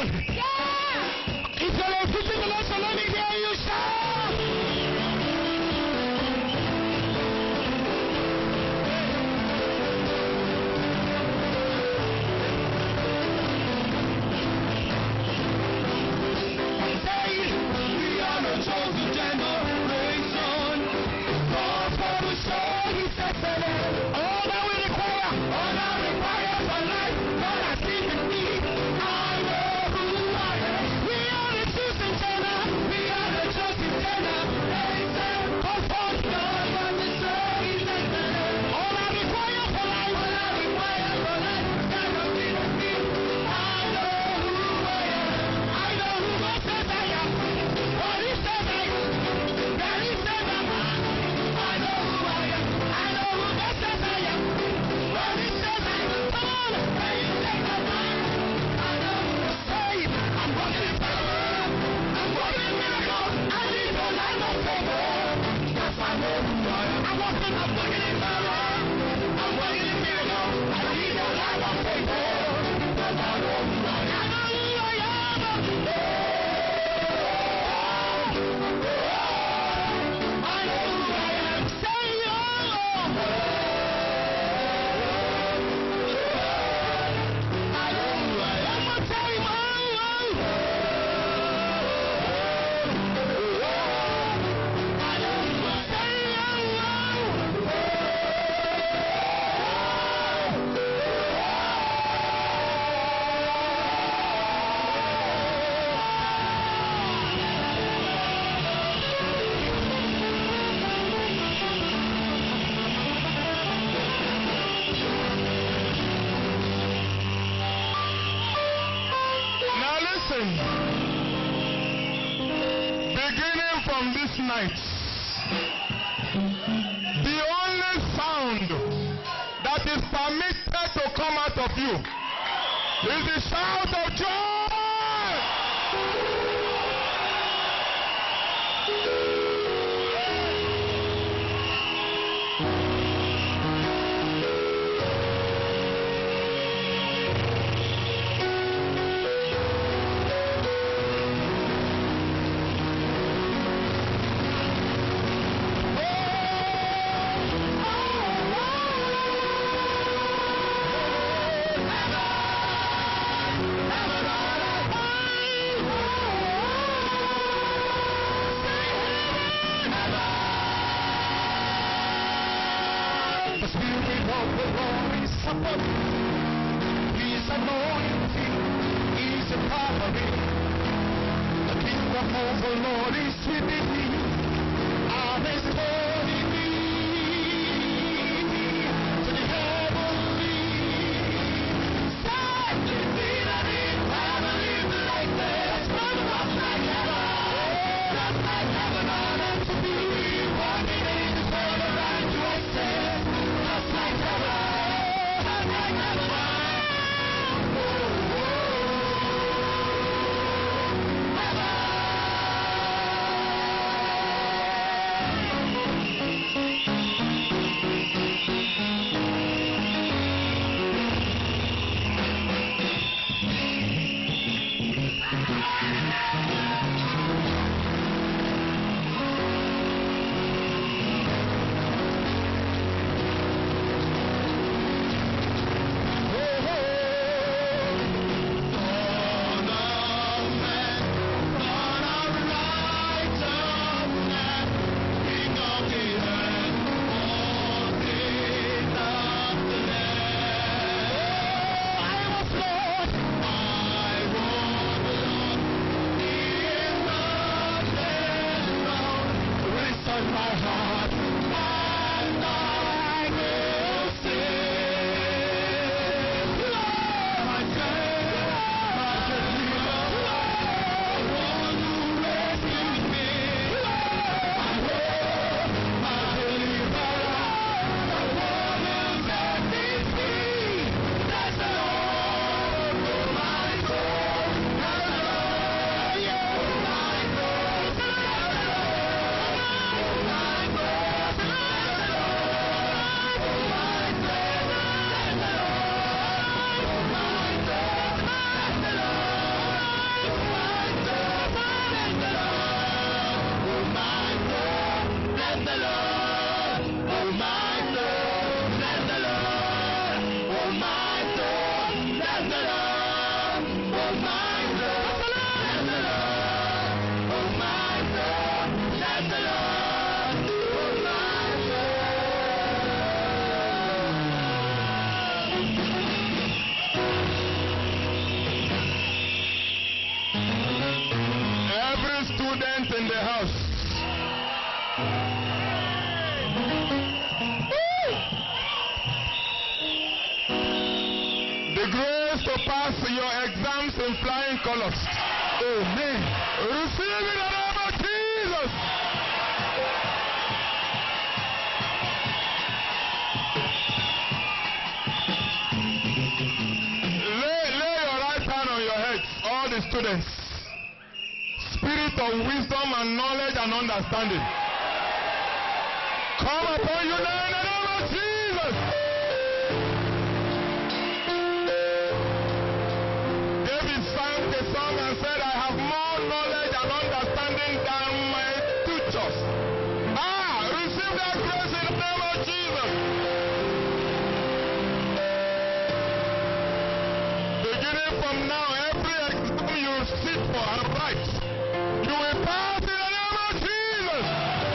Yeah. If you're repeating the Lord, so let me hear you shout. Say, we are the chosen generation. God for the show, He said that all that we require for life, God has given me. I know who I am. We are the chosen generation. We are the chosen generation. Call forth God for the show, He said that all I require for life, God has given me. I know who I am. I know who God says I am. What He says I am. That He says I'm. I know who I am. I know who God says I am. What He says I am. Come on. That He says I'm. I know who I say. I'm walking in power. I'm walking in miracle. I need no life of favor. Yes, I know who I am. I'm walking in power. I'm walking in miracle. I need no life of favor. Yes, I know who I am. I know who I am. I know who I am. Say oh. I know who I am. One more time. Oh. I know who I am. Say Now listen, beginning from this night, the only sound that is permitted to come out of you is the shout of joy. The Spirit of the Lord is upon me. His anointing is empowering me. The kingdom of the Lord is within me. And is calling me to the heavenly. Say, lead me that in heavenly places. Just like heaven, just like heaven on earth to be. Walking in His word around you, I say. Just like heaven, just like heaven. Heaven. The grace to pass your exams in flying colors. Amen. Receive it in the name of Jesus. Lay your right hand on your heads, all the students. Spirit of wisdom and knowledge and understanding, come upon you now in the name of Jesus. David sang a song and said, I have more knowledge and understanding than my teachers. Receive that grace in the name of Jesus. Beginning from now, every exam you sit for and write, you will pass in the name of Jesus.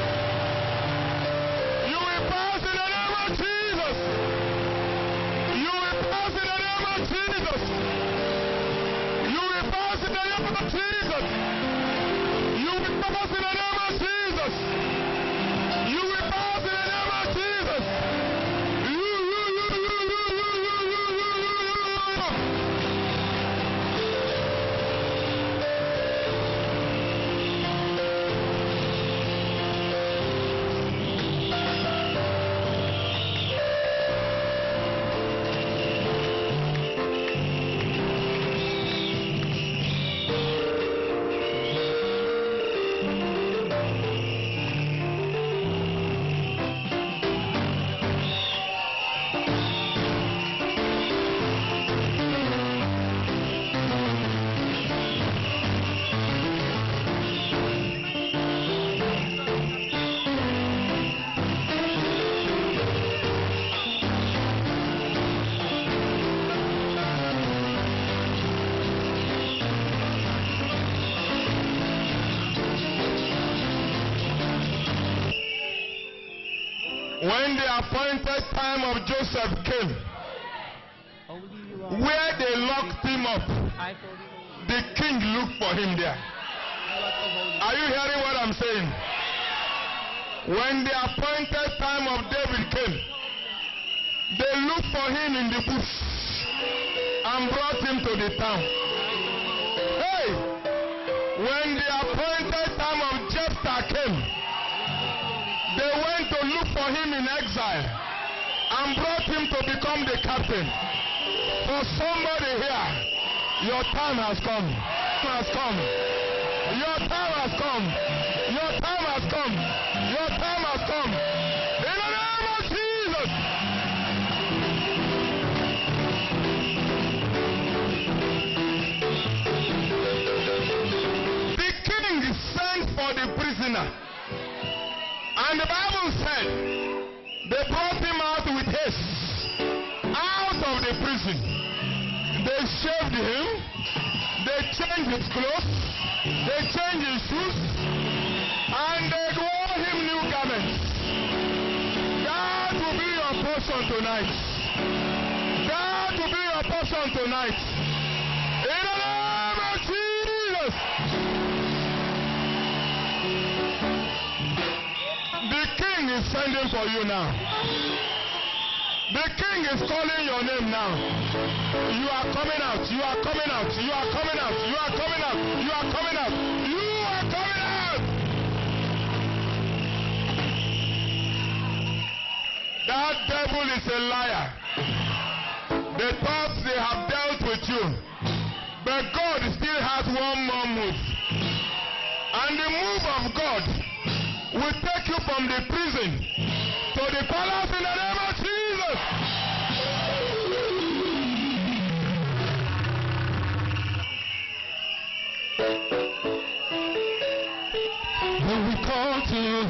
You will pass in the name of Jesus. You will pass in the name of Jesus. You will pass in the name of Jesus. You will pass in the name of Jesus. You will pass in the name of Jesus. When the appointed time of Joseph came, where they locked him up, the king looked for him there. Are you hearing what I'm saying? When the appointed time of David came, they looked for him in the bush and brought him to the town. Hey! When the appointed time of Jephthah came, they went to look for him in exile and brought him to become the captain. For somebody here, your time has come. Has come. Your time has come. Your time has come. Your time has come. In the name of Jesus. The king sent for the prisoner. And the Bible said, they brought him out with haste, out of the prison. They shaved him, they changed his clothes, they changed his shoes, and they wore him new garments. That will be your portion tonight. That will be your portion tonight. In the name of Jesus. The king is sending for you now. The king is calling your name now. You are coming out. You are coming out. You are coming out. You are coming out. You are coming out. You are coming out. That devil is a liar. They thought they have dealt with you. But God still has one more move. And the move of God will take you from the prison to the palace in the name of Jesus. When we call to you,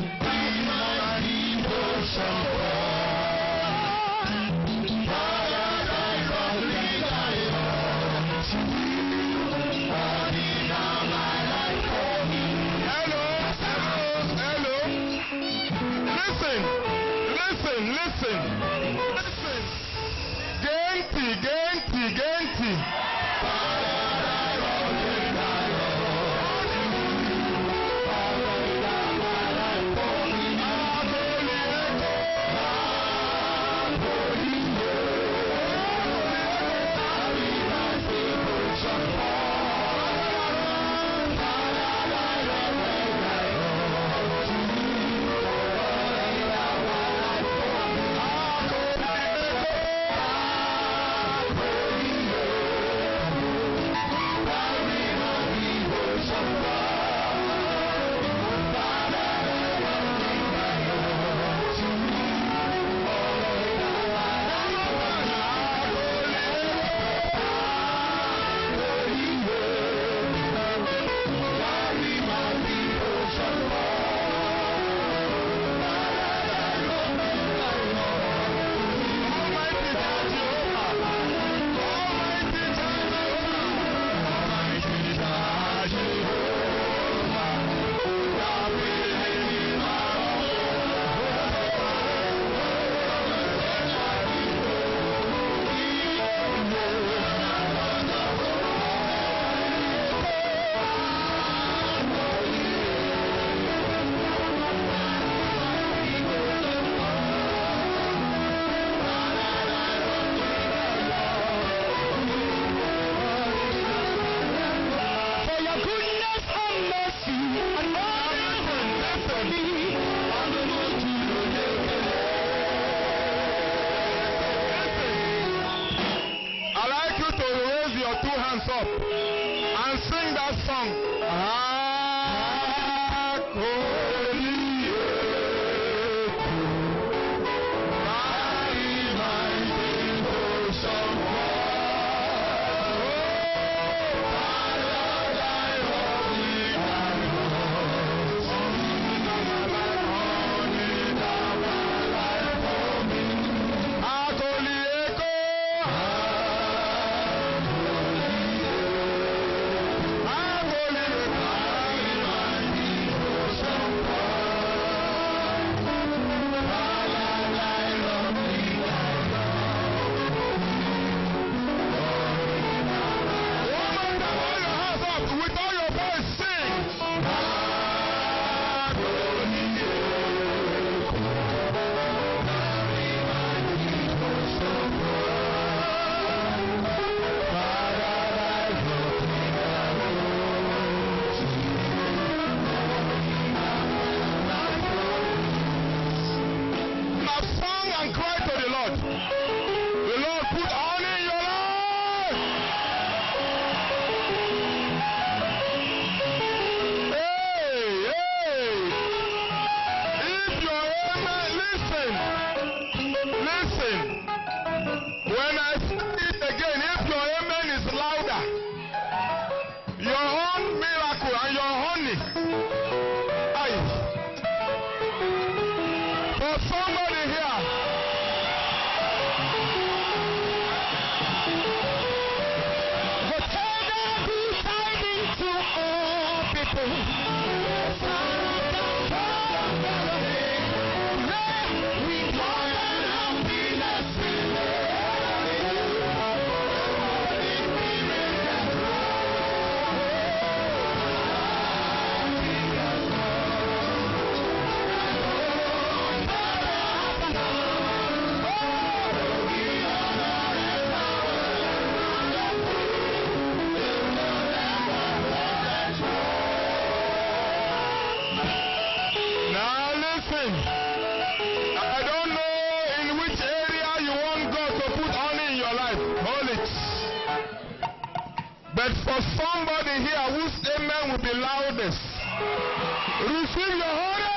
your two hands up and sing that song. But for somebody here whose amen will be loudest, receive your honor.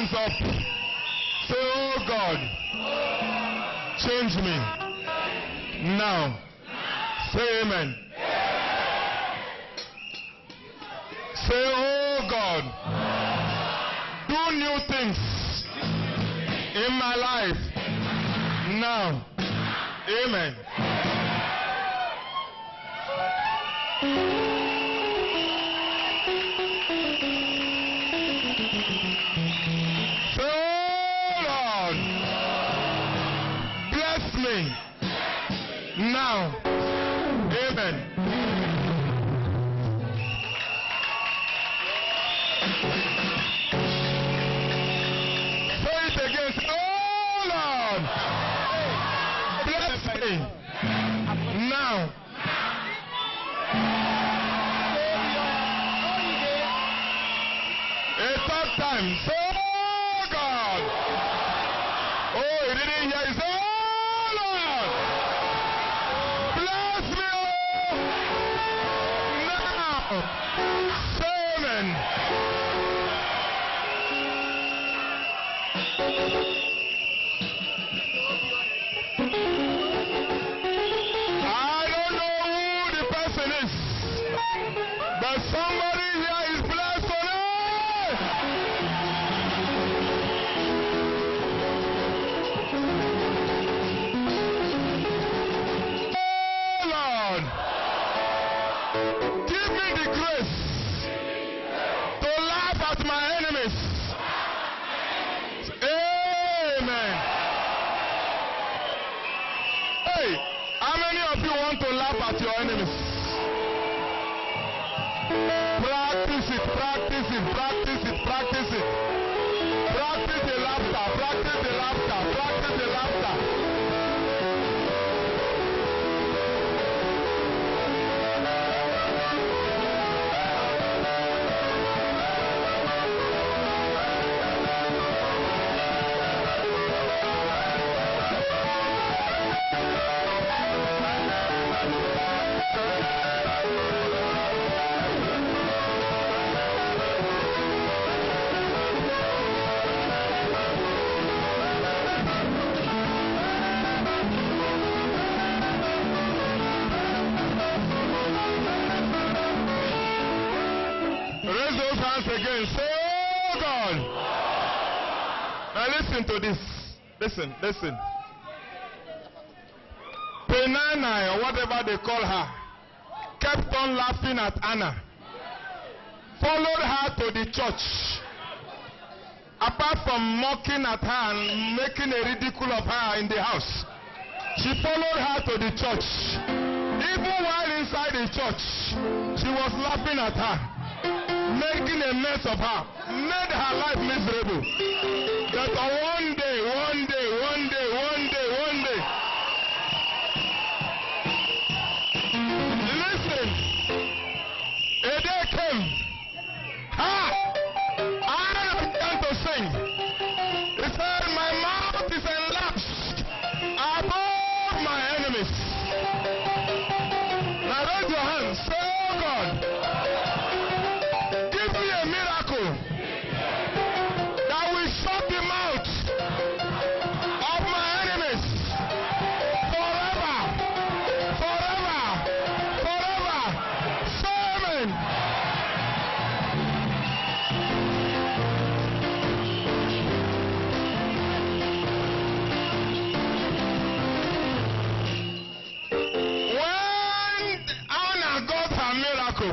hands up. Say, oh God, change me. Now. Say amen. Say, oh God, do new things in my life. Now. Amen. Say, oh Lord, bless me. Now. Amen. Say it again. Say, oh Lord, bless me. Now. A third time. Say, oh God. Oh, he didn't hear. He said, oh Lord, bless me. Now. Say amen. I don't know who the person is, but somebody here is blessed today. Oh Lord, give me the grace to laugh at my enemies. Amen. Hey, how many of you want to laugh at your enemies? Practice it, practice it, practice it, practice it. Practice the laughter, practice the laughter, practice the laughter. Raise those hands again. Say, oh God. Now listen to this. Listen, listen. Penina, or whatever they call her, kept on laughing at Anna. Followed her to the church. Apart from mocking at her and making a ridicule of her in the house, she followed her to the church. Even while inside the church, she was laughing at her, making a mess of her, made her life miserable. That one day, listen, a day came. I began to sing. He said, my mouth is enlarged above my enemies. Now raise your hands. Say, oh God, give me a miracle that will shut the mouth of my enemies forever, forever, forever. Say amen. When Anna got her miracle,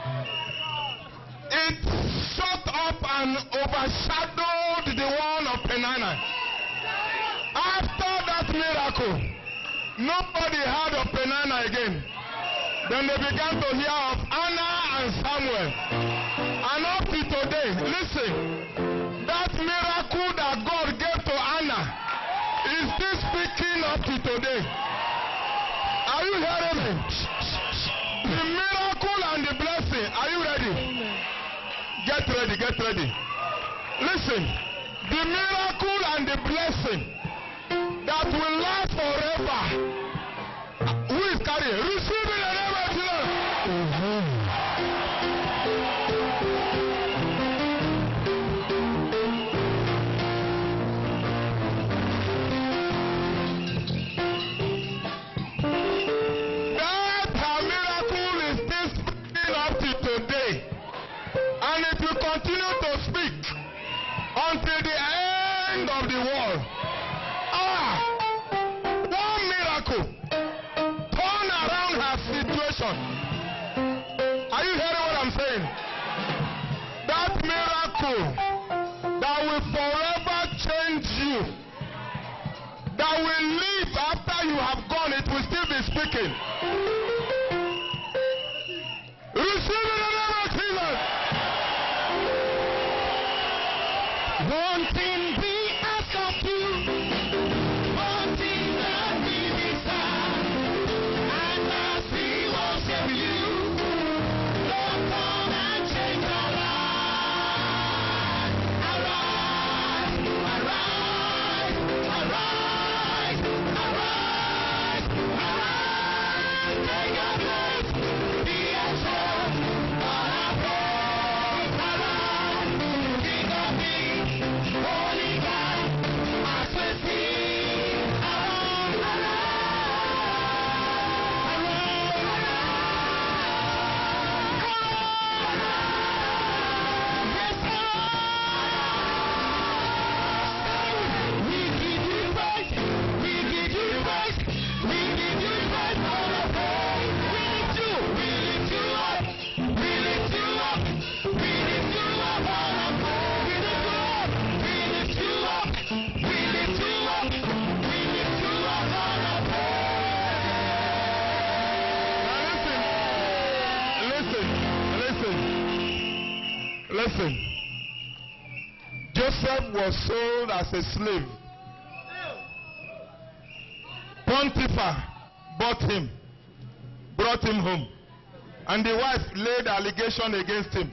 it shut up and overshadowed the one of Penina. After that miracle, nobody heard of Penina again. Then they began to hear of Anna and Samuel. And up to today, listen, that miracle that God gave to Anna is still speaking up to today. Are you hearing me? The miracle and the blessing. Are you ready? Get ready, get ready. Listen, the miracle and the blessing that will last forever. Who is carrying? Receive it in the name of Jesus. you that will live after you have gone. It will still be speaking. Receive it in the name of Jesus. One thing we ask of you, one thing that we desire, and as we worship you, Lord, come and change our lives. Arise, arise, arise, arise, arise, take your place, be exalted, all our praise, arise, King of Kings, Holy God, Majesty, arise, we give you praise, we give you praise, we give you praise, all our praise. We lift you up, we lift you up, we lift you up, all our praise. We lift you up, we lift you up, we lift you up, we lift you up, all our Now listen. Joseph was sold as a slave. Potiphar bought him, brought him home, and the wife laid allegation against him.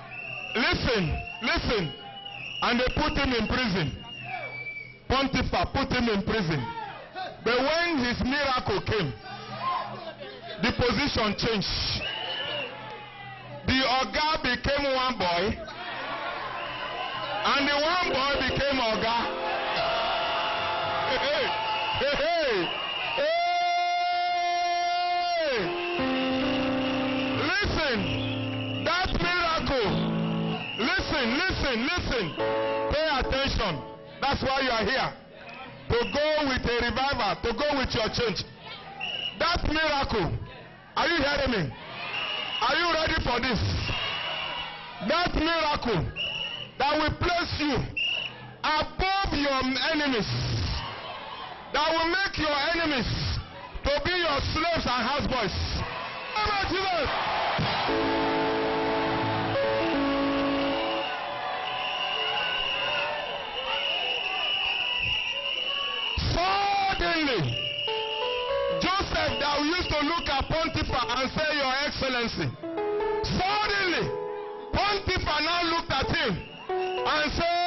Listen, and they put him in prison. Potiphar put him in prison. But when his miracle came, the position changed. The Oga became one boy, and the one boy became Oga. Hey. Listen, that miracle. Listen. Pay attention. That's why you are here. To go with a revival, to go with your change. That miracle. Are you hearing me? Are you ready for this? That miracle that will place you above your enemies, that will make your enemies to be your slaves and houseboys. Suddenly, Joseph that used to look at Potiphar and say, Your Excellency. Suddenly, Potiphar now looked at him and said,